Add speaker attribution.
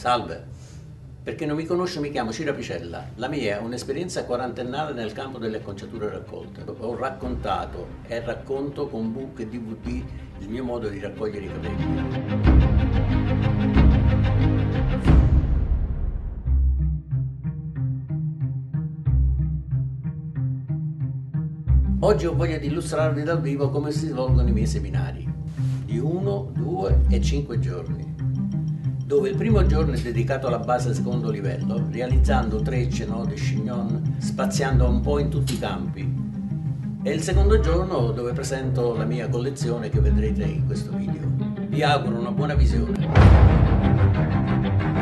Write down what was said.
Speaker 1: Salve, per chi non mi conosce mi chiamo Ciro Apicella, la mia è un'esperienza quarantennale nel campo delle acconciature raccolte. Ho raccontato e racconto con book e DVD il mio modo di raccogliere i capelli. Oggi ho voglia di illustrarvi dal vivo come si svolgono i miei seminari, di 1, 2 e 5 giorni, dove il primo giorno è dedicato alla base secondo livello, realizzando trecce, nodi, chignon, spaziando un po' in tutti i campi, e il secondo giorno dove presento la mia collezione che vedrete in questo video. Vi auguro una buona visione.